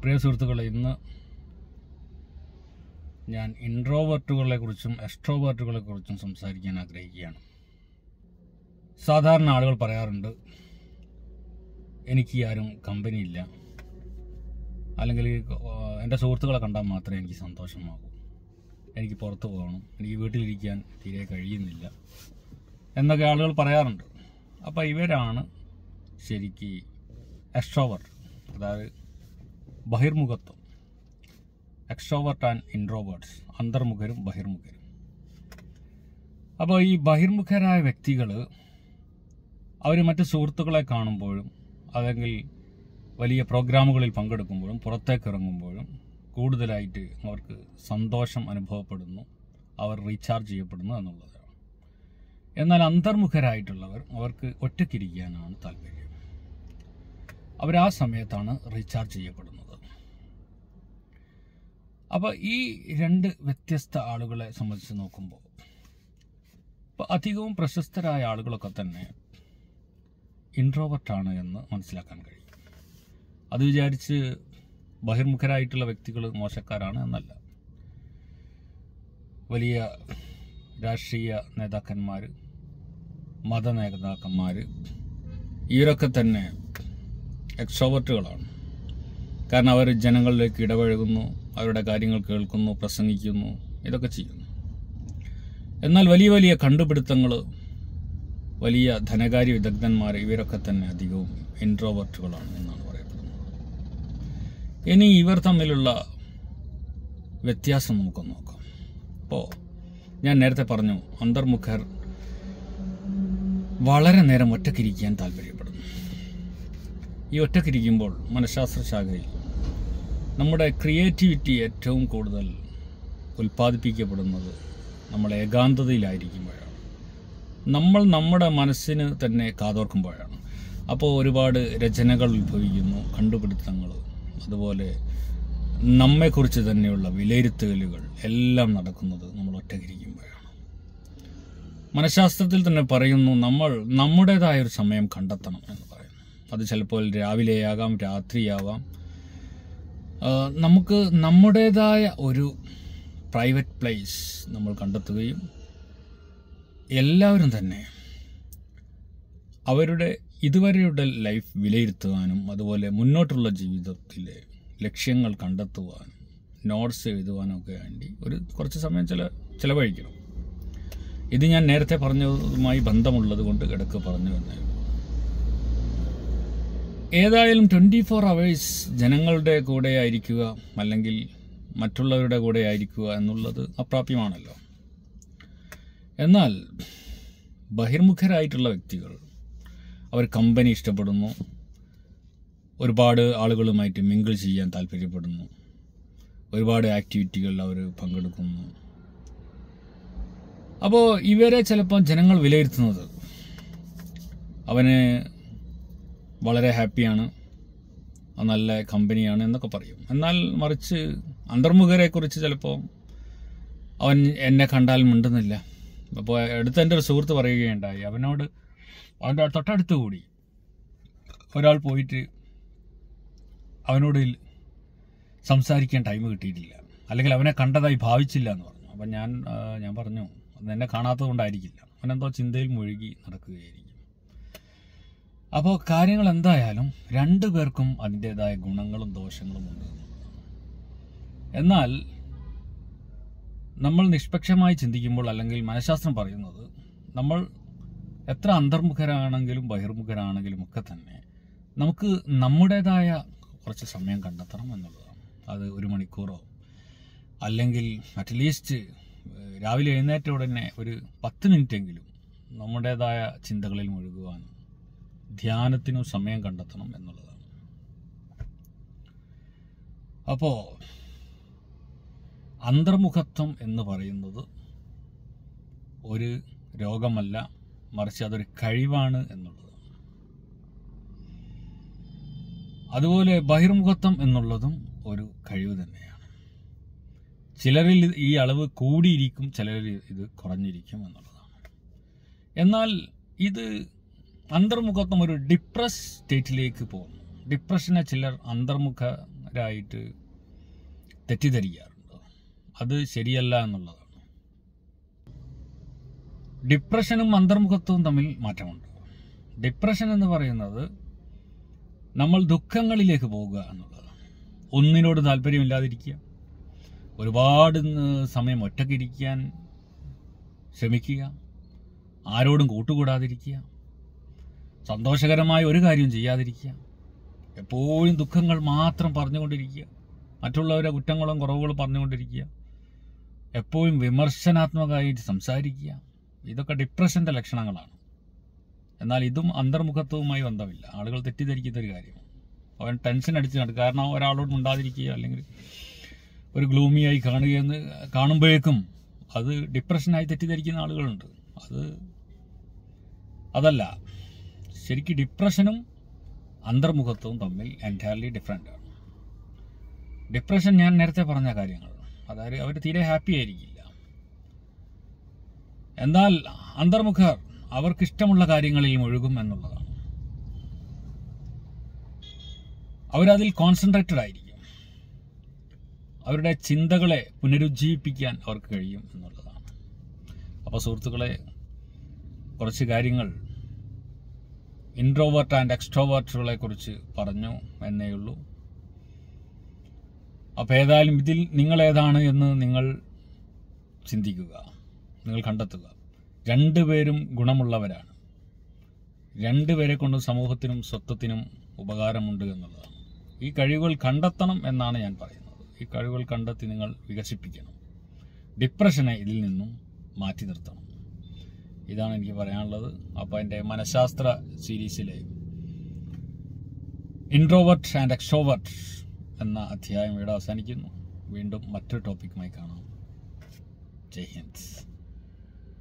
പ്രിയ സുഹൃത്തുക്കളെ, ഇന്ന് ഞാൻ ഇൻട്രോവേർട്ടുകളെ കുറിച്ചും എക്സ്ട്രോവേർട്ടുകളെ കുറിച്ചും സംസാരിക്കാൻ ആഗ്രഹിക്കുകയാണ്. സാധാരണ ആളുകൾ പറയാറുണ്ട്, എനിക്ക് ആരും കമ്പനിയില്ല, അല്ലെങ്കിൽ എൻ്റെ സുഹൃത്തുക്കളെ കണ്ടാൽ മാത്രമേ എനിക്ക് സന്തോഷമാകൂ, എനിക്ക് പുറത്തു പോകണം, എനിക്ക് വീട്ടിലിരിക്കാൻ തീരെ കഴിയുന്നില്ല എന്നൊക്കെ ആളുകൾ പറയാറുണ്ട്. അപ്പോൾ ഇവരാണ് ശരിക്ക് എക്സ്ട്രോവേർട്ട്, അതായത് ബഹിർമുഖത്വം. Extrovert and ഇൻട്രോവേർട്ട്സ്, അന്തർമുഖരും ബഹിർമുഖരും. അപ്പോൾ ഈ ബഹിർമുഖരായ വ്യക്തികൾ അവർ മറ്റ് സുഹൃത്തുക്കളെ കാണുമ്പോഴും അല്ലെങ്കിൽ വലിയ പ്രോഗ്രാമുകളിൽ പങ്കെടുക്കുമ്പോഴും പുറത്തേക്ക് ഇറങ്ങുമ്പോഴും കൂടുതലായിട്ട് അവർക്ക് സന്തോഷം അനുഭവപ്പെടുന്നു, അവർ റീചാർജ് ചെയ്യപ്പെടുന്നു എന്നുള്ളതാണ്. എന്നാൽ അന്തർമുഖരായിട്ടുള്ളവർ അവർക്ക് ഒറ്റയ്ക്കിരിക്കാനാണ് താല്പര്യം. അവർ ആ സമയത്താണ് റീചാർജ് ചെയ്യപ്പെടുന്നത്. അപ്പോൾ ഈ രണ്ട് വ്യത്യസ്ത ആളുകളെ സംബന്ധിച്ച് നോക്കുമ്പോൾ ഇപ്പോൾ അധികവും പ്രശസ്തരായ ആളുകളൊക്കെ തന്നെ ഇൻട്രോവേർട്ടാണ് എന്ന് മനസ്സിലാക്കാൻ കഴിയും. അത് വിചാരിച്ച് ബഹിർമുഖരായിട്ടുള്ള വ്യക്തികൾ മോശക്കാരാണ് എന്നല്ല. വലിയ രാഷ്ട്രീയ നേതാക്കന്മാർ, മത നേതാക്കന്മാർ, ഇവരൊക്കെ തന്നെ എക്സ്ട്രോവേർട്ടുകളാണ്. കാരണം അവർ ജനങ്ങളിലേക്ക് ഇടപഴകുന്നു, അവരുടെ കാര്യങ്ങൾ കേൾക്കുന്നു, പ്രസംഗിക്കുന്നു, ഇതൊക്കെ ചെയ്യുന്നു. എന്നാൽ വലിയ വലിയ കണ്ടുപിടുത്തങ്ങൾ, വലിയ ധനകാര്യ വിദഗ്ധന്മാർ, ഇവരൊക്കെ തന്നെ അധികവും ഇൻട്രോവേർട്ടുകളാണ് എന്നാണ് പറയപ്പെടുന്നത്. ഇനി ഇവർ തമ്മിലുള്ള വ്യത്യാസം നമുക്കൊന്ന് നോക്കാം. അപ്പോൾ ഞാൻ നേരത്തെ പറഞ്ഞു, അന്തർമുഖർ വളരെ നേരം ഒറ്റയ്ക്കിരിക്കാൻ താല്പര്യപ്പെടുന്നു. ഈ ഒറ്റയ്ക്കിരിക്കുമ്പോൾ മനഃശാസ്ത്ര ശാഖയിൽ നമ്മുടെ ക്രിയേറ്റിവിറ്റി ഏറ്റവും കൂടുതൽ ഉൽപ്പാദിപ്പിക്കപ്പെടുന്നത് നമ്മൾ ഏകാന്തതയിലായിരിക്കുമ്പോഴാണ്, നമ്മൾ നമ്മുടെ മനസ്സിന് തന്നെ കാതോർക്കുമ്പോഴാണ്. അപ്പോൾ ഒരുപാട് രചനകൾ ഉത്ഭവിക്കുന്നു, കണ്ടുപിടുത്തങ്ങൾ, അതുപോലെ നമ്മെക്കുറിച്ച് തന്നെയുള്ള വിലയിരുത്തലുകൾ എല്ലാം നടക്കുന്നത് നമ്മൾ ഒറ്റയ്ക്കിരിക്കുമ്പോഴാണ്. മനഃശാസ്ത്രത്തിൽ തന്നെ പറയുന്നു, നമ്മൾ നമ്മുടേതായൊരു സമയം കണ്ടെത്തണം എന്ന് പറയുന്നു. അത് ചിലപ്പോൾ രാവിലെയാകാം, രാത്രിയാവാം. നമുക്ക് നമ്മുടേതായ ഒരു പ്രൈവറ്റ് പ്ലേസ് നമ്മൾ കണ്ടെത്തുകയും എല്ലാവരും തന്നെ അവരുടെ ഇതുവരെയുള്ള ലൈഫ് വിലയിരുത്തുവാനും അതുപോലെ മുന്നോട്ടുള്ള ജീവിതത്തിലെ ലക്ഷ്യങ്ങൾ കണ്ടെത്തുവാനും നോട്ട്സ് എഴുതുവാനും ഒക്കെ വേണ്ടി കുറച്ച് സമയം ചിലവഴിക്കണം. ഇത് ഞാൻ നേരത്തെ പറഞ്ഞതുമായി ബന്ധമുള്ളത് കൊണ്ട് ഇടയ്ക്ക് പറഞ്ഞു വന്നേ. ഏതായാലും 24 hours ജനങ്ങളുടെ കൂടെ ആയിരിക്കുക അല്ലെങ്കിൽ മറ്റുള്ളവരുടെ കൂടെ ആയിരിക്കുക എന്നുള്ളത് അപ്രാപ്യമാണല്ലോ. എന്നാൽ ബഹിർമുഖരായിട്ടുള്ള വ്യക്തികൾ അവർ കമ്പനി ഇഷ്ടപ്പെടുന്നു, ഒരുപാട് ആളുകളുമായിട്ട് മിങ്കിൾ ചെയ്യാൻ താല്പര്യപ്പെടുന്നു, ഒരുപാട് ആക്ടിവിറ്റികളിൽ അവർ പങ്കെടുക്കുന്നു. അപ്പോൾ ഇവരെ ചിലപ്പോൾ ജനങ്ങൾ വിലയിരുത്തുന്നത് അവന് വളരെ ഹാപ്പിയാണ്, നല്ല കമ്പനിയാണ് എന്നൊക്കെ പറയും. എന്നാൽ മറിച്ച് അന്തർമുഖരെക്കുറിച്ച് ചിലപ്പോൾ അവൻ എന്നെ കണ്ടാൽ മിണ്ടുന്നില്ല. അപ്പോൾ അടുത്ത എൻ്റെ ഒരു സുഹൃത്ത് പറയുകയുണ്ടായി, അവൻ്റെ തൊട്ടടുത്ത് കൂടി ഒരാൾ പോയിട്ട് അവനോട് സംസാരിക്കാൻ ടൈം കിട്ടിയിട്ടില്ല, അല്ലെങ്കിൽ അവനെ കണ്ടതായി ഭാവിച്ചില്ല എന്ന് പറഞ്ഞു. അപ്പം ഞാൻ പറഞ്ഞു, എന്നെ കാണാത്തത് കൊണ്ടായിരിക്കില്ല, അവനെന്തോ ചിന്തയിൽ മുഴുകി നടക്കുകയായിരിക്കും. അപ്പോൾ കാര്യങ്ങൾ എന്തായാലും രണ്ടു പേർക്കും അതിൻ്റെതായ ഗുണങ്ങളും ദോഷങ്ങളും ഉണ്ട്. എന്നാൽ നമ്മൾ നിഷ്പക്ഷമായി ചിന്തിക്കുമ്പോൾ, അല്ലെങ്കിൽ മനഃശാസ്ത്രം പറയുന്നത്, നമ്മൾ എത്ര അന്തർമുഖരാണെങ്കിലും ബഹിർമുഖരാണെങ്കിലും ഒക്കെ തന്നെ നമുക്ക് നമ്മുടേതായ കുറച്ച് സമയം കണ്ടെത്തണം എന്നുള്ളതാണ്. അത് 1 മണിക്കൂറോ അല്ലെങ്കിൽ അറ്റ്ലീസ്റ്റ് രാവിലെ എഴുന്നേറ്റ ഉടനെ ഒരു 10 മിനിറ്റെങ്കിലും നമ്മുടേതായ ചിന്തകളിൽ മുഴുകുവാനും ധ്യാനത്തിനും സമയം കണ്ടെത്തണം എന്നുള്ളതാണ്. അപ്പോൾ അന്തർമുഖത്വം എന്ന് പറയുന്നത് ഒരു രോഗമല്ല, മറിച്ച് അതൊരു കഴിവാണ് എന്നുള്ളതാണ്. അതുപോലെ ബഹിർമുഖത്വം എന്നുള്ളതും ഒരു കഴിവ് തന്നെയാണ്. ചിലരിൽ ഈ അളവ് കൂടിയിരിക്കും, ചിലരിൽ ഇത് കുറഞ്ഞിരിക്കും എന്നുള്ളതാണ്. എന്നാൽ ഇത് അന്തർമുഖത്വം ഒരു ഡിപ്രസ് സ്റ്റേറ്റിലേക്ക് പോകുന്നു. ഡിപ്രഷനെ ചിലർ അന്തർമുഖ ഡിപ്രഷൻകാരായിട്ട് തെറ്റിദ്ധരിക്കാറുണ്ട്. അത് ശരിയല്ല എന്നുള്ളതാണ്. ഡിപ്രഷനും അന്തർമുഖത്വവും തമ്മിൽ മാറ്റമുണ്ട്. ഡിപ്രഷൻ എന്ന് പറയുന്നത് നമ്മൾ ദുഃഖങ്ങളിലേക്ക് പോവുക എന്നുള്ളതാണ്. ഒന്നിനോട് താല്പര്യമില്ലാതിരിക്കുക, ഒരുപാട് സമയം ഒറ്റയ്ക്കിരിക്കാൻ ശ്രമിക്കുക, ആരോടും കൂട്ടുകൂടാതിരിക്കുക, സന്തോഷകരമായ ഒരു കാര്യം ചെയ്യാതിരിക്കുക, എപ്പോഴും ദുഃഖങ്ങൾ മാത്രം പറഞ്ഞുകൊണ്ടിരിക്കുക, മറ്റുള്ളവരെ കുറ്റങ്ങളും കുറവുകളും പറഞ്ഞുകൊണ്ടിരിക്കുക, എപ്പോഴും വിമർശനാത്മകമായിട്ട് സംസാരിക്കുക. ഇതൊക്കെ ഡിപ്രഷൻ്റെ ലക്ഷണങ്ങളാണ്. എന്നാൽ ഇതും അന്തർമുഖത്വവുമായി ബന്ധമില്ല. ആളുകൾ തെറ്റിദ്ധരിക്കുന്ന ഒരു കാര്യമാണ്. അവൻ ടെൻഷൻ അടിച്ച് നടക്കുക. കാരണം ഒരാളോട് മിണ്ടാതിരിക്കുക അല്ലെങ്കിൽ ഒരു ഗ്ലൂമിയായി കാണുകയെന്ന് കാണുമ്പോഴേക്കും അത് ഡിപ്രഷനായി തെറ്റിദ്ധരിക്കുന്ന ആളുകളുണ്ട്. അതല്ല. ശരിക്കും ഡിപ്രഷനും അന്തർമുഖത്വവും തമ്മിൽ എൻറ്റയർലി ഡിഫറെൻ്റ് ആണ്. ഡിപ്രഷൻ ഞാൻ നേരത്തെ പറഞ്ഞ കാര്യങ്ങൾ, അതായത് അവർ തീരെ ഹാപ്പി ആയിരിക്കില്ല. എന്നാൽ അന്തർമുഖർ അവർക്കിഷ്ടമുള്ള കാര്യങ്ങളിൽ മുഴുകും എന്നുള്ളതാണ്. അവരതിൽ കോൺസെൻട്രേറ്റഡ് ആയിരിക്കും. അവരുടെ ചിന്തകളെ പുനരുജ്ജീവിപ്പിക്കാൻ അവർക്ക് കഴിയും എന്നുള്ളതാണ്. അപ്പോൾ സുഹൃത്തുക്കളെ, കുറച്ച് കാര്യങ്ങൾ ഇൻട്രോവേർട്ട് ആൻഡ് എക്സ്ട്രോവേർട്ടുകളെ കുറിച്ച് പറഞ്ഞു എന്നേയുള്ളൂ. അപ്പോൾ ഏതായാലും ഇതിൽ നിങ്ങളേതാണ് എന്ന് നിങ്ങൾ ചിന്തിക്കുക, നിങ്ങൾ കണ്ടെത്തുക. രണ്ടുപേരും ഗുണമുള്ളവരാണ്. രണ്ടുപേരെ കൊണ്ട് സമൂഹത്തിനും സ്വത്വത്തിനും ഉപകാരമുണ്ട് എന്നുള്ളതാണ്. ഈ കഴിവുകൾ കണ്ടെത്തണം എന്നാണ് ഞാൻ പറയുന്നത്. ഈ കഴിവുകൾ കണ്ടെത്തി നിങ്ങൾ വികസിപ്പിക്കണം. ഡിപ്രഷനെ ഇതിൽ നിന്നും മാറ്റി നിർത്തണം. ഇതാണ് എനിക്ക് പറയാനുള്ളത്. അപ്പോൾ എൻ്റെ മനഃശാസ്ത്ര സീരീസിലെ ഇൻട്രോവേർട്ട് ആൻഡ് എക്സ്ട്രോവേർട്ട് എന്ന അധ്യായം ഇവിടെ അവസാനിക്കുന്നു. വീണ്ടും മറ്റൊരു ടോപ്പിക്കുമായി കാണാം. ജയ് ഹിന്ദ്.